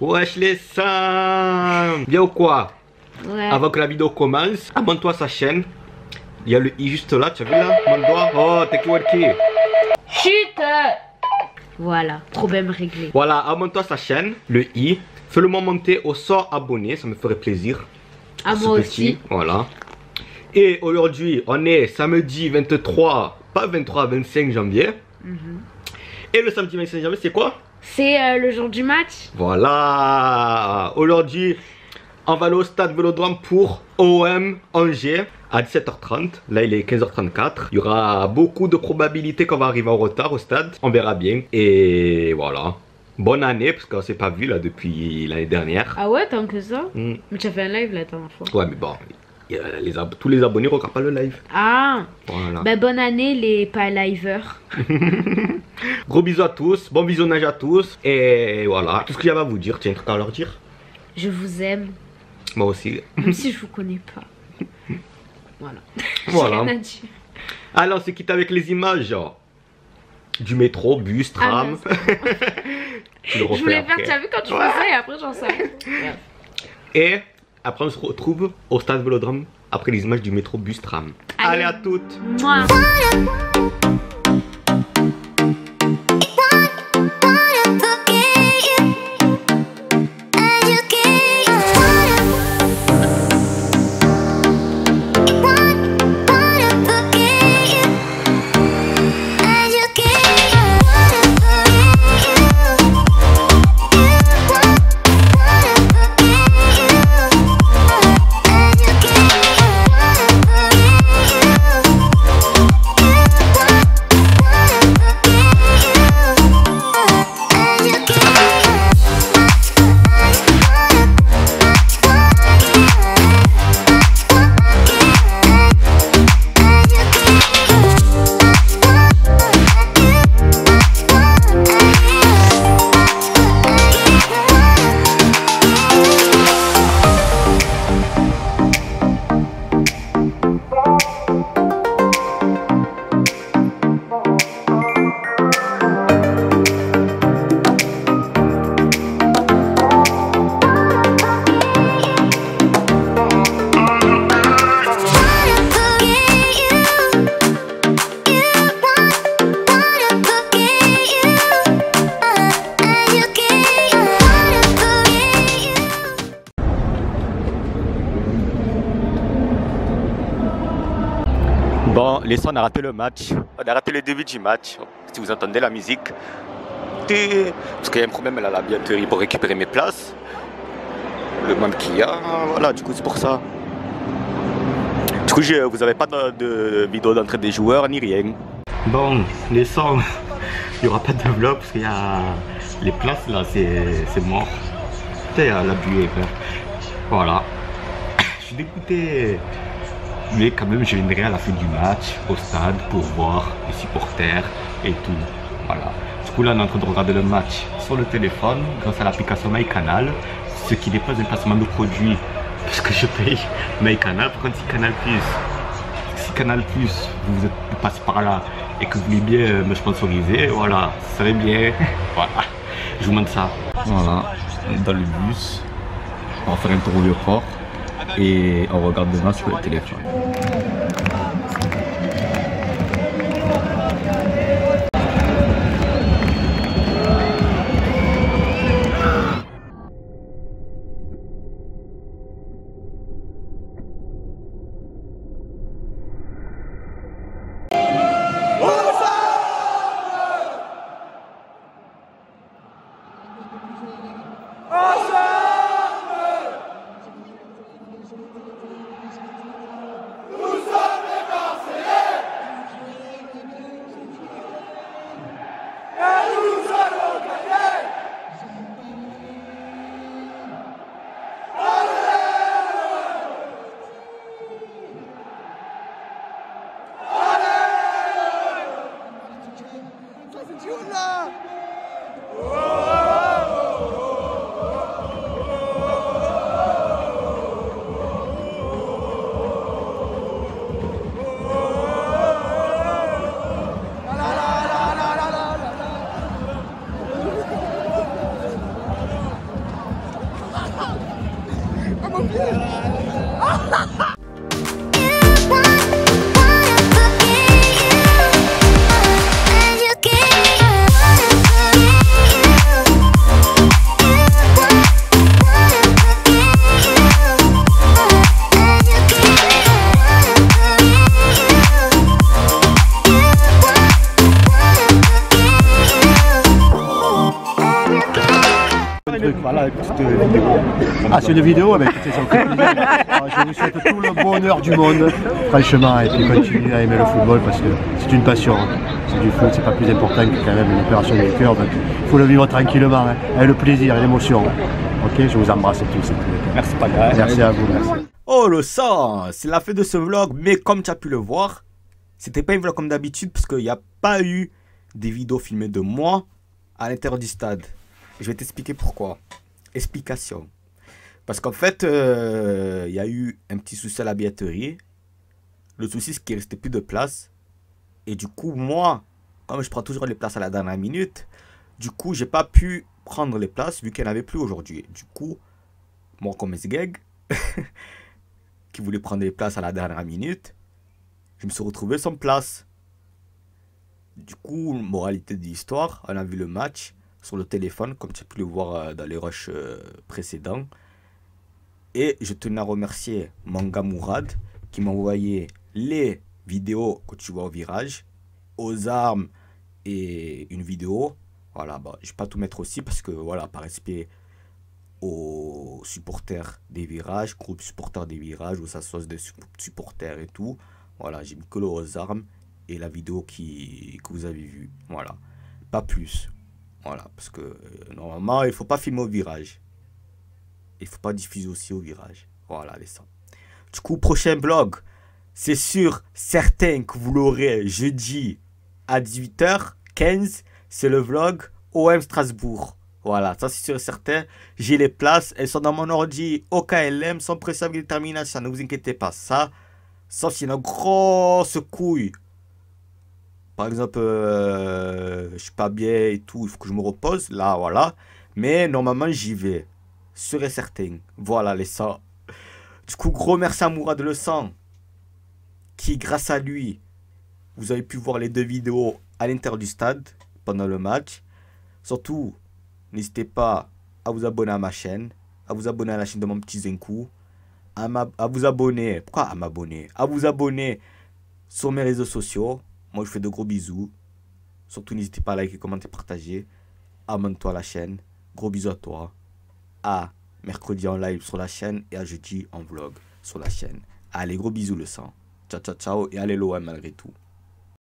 Wesh les seins. Bien ou quoi? Ouais. Avant que la vidéo commence, abonne-toi à sa chaîne. Il y a le i juste là, tu as vu là? Mon doigt. Oh, t'es qui? Chut. Voilà, problème réglé. Voilà, abonne-toi à sa chaîne, le i. Fais-le moi monter au 100 abonnés, ça me ferait plaisir. À moi aussi. Voilà. Et aujourd'hui, on est samedi 23, pas 23, 25 janvier. Et le samedi 25 janvier, c'est quoi? C'est le jour du match. Voilà. Aujourd'hui, on va aller au stade Vélodrome pour OM Angers à 17h30. Là, il est 15h34. Il y aura beaucoup de probabilités qu'on va arriver en retard au stade. On verra bien. Et voilà. Bonne année, parce qu'on s'est pas vu là depuis l'année dernière. Ah ouais, tant que ça. Mais tu as fait un live la dernière fois. Ouais, mais bon, tous les abonnés regardent pas le live. Ah. Voilà. Bah bonne année les pas liveurs. Gros bisous à tous, bon visionnage à tous. Et voilà, tout ce que j'avais à vous dire, tiens, un truc à leur dire. Je vous aime. Moi aussi. Même si je vous connais pas. Voilà. Voilà. J'ai rien à dire. Alors, on s'est quitté avec les images genre, du métro, bus, tram. Tu le refais Je voulais après. faire, tu as vu quand tu faisais et après j'en savais. Et après, on se retrouve au stade Vélodrome après les images du métro, bus, tram. Allez à toutes. Moi. Bon, les sons, on a raté le match. On a raté le début du match. Si vous entendez la musique. Parce qu'il y a un problème à la billetterie pour récupérer mes places. Le même qu'il y a. Voilà, du coup, c'est pour ça. Du coup, vous n'avez pas de vidéo d'entrée des joueurs ni rien. Bon, les sons, il n'y aura pas de vlog parce qu'il y a les places là, c'est mort. Il y a la buée. Voilà. Je suis dégoûté. Mais quand même, je viendrai à la fin du match au stade pour voir les supporters et tout. Voilà. Du coup, là, on est en train de regarder le match sur le téléphone grâce à l'application MyCanal, ce qui n'est pas un placement de produit parce que je paye MyCanal. Par contre, si Canal Plus, vous passez par là et que vous voulez bien me sponsoriser, voilà, ça serait bien. Voilà. Je vous montre ça. Voilà. On est dans le bus. On va faire un tour au Vieux-Port. Et on regarde demain sur le téléphone. voilà, une petite vidéo. Ah, c'est une vidéo, mais écoutez, ça me fait plaisir. Alors, je vous souhaite tout le bonheur du monde, franchement, et puis continuez à aimer le football parce que c'est une passion. C'est du foot, c'est pas plus important que quand même une opération du cœur, donc il faut le vivre tranquillement, hein, avec le plaisir et l'émotion. Ok, je vous embrasse tous. Merci Padre. Merci à vous. Merci. Oh le sang, c'est la fin de ce vlog, mais comme tu as pu le voir, c'était pas un vlog comme d'habitude parce qu'il n'y a pas eu des vidéos filmées de moi à l'intérieur du stade. Je vais t'expliquer pourquoi. Explication. Parce qu'en fait, il y a eu un petit souci à la billetterie. Le souci, c'est qu'il ne restait plus de place. Et du coup, moi, comme je prends toujours les places à la dernière minute, du coup, j'ai pas pu prendre les places vu qu'il n'y en avait plus aujourd'hui. Du coup, moi, comme Sgeg, qui voulait prendre les places à la dernière minute, je me suis retrouvé sans place. Du coup, moralité de l'histoire, on a vu le match sur le téléphone, comme tu as pu le voir dans les rushs précédents. Et je tenais à remercier mon gars Mourad qui m'a envoyé les vidéos que tu vois au virage, aux armes et une vidéo. Voilà, bah, je ne vais pas tout mettre aussi parce que, voilà, par respect aux supporters des virages, groupe supporters des virages, où ça soit des supporters et tout. Voilà, j'ai mis que aux armes et la vidéo que vous avez vue. Voilà, pas plus. Voilà, parce que normalement, il ne faut pas filmer au virage. Il ne faut pas diffuser aussi au virage. Voilà, les ça. Du coup, prochain vlog, c'est sûr, certain que vous l'aurez jeudi à 18h15. C'est le vlog OM Strasbourg. Voilà, ça c'est sûr et certain. J'ai les places, elles sont dans mon ordi au KLM, sans pression avec détermination. Ne vous inquiétez pas, ça. Sauf s'il y a une grosse couille. Par exemple, je suis pas bien et tout, il faut que je me repose. Là, voilà. Mais normalement, j'y vais. Sûr et certain. Voilà, les sangs. Du coup, gros merci à Mourad Le Sang. Qui, grâce à lui, vous avez pu voir les deux vidéos à l'intérieur du stade pendant le match. Surtout, n'hésitez pas à vous abonner à ma chaîne, à vous abonner à la chaîne de mon petit Zenkou, à vous abonner. Pourquoi à m'abonner? À vous abonner sur mes réseaux sociaux. Moi, je fais de gros bisous. Surtout, n'hésitez pas à liker, commenter, partager. Abonne-toi à la chaîne. Gros bisous à toi. À mercredi en live sur la chaîne et à jeudi en vlog sur la chaîne. Allez, gros bisous le sang. Ciao, ciao, ciao. Et allez l'OM malgré tout.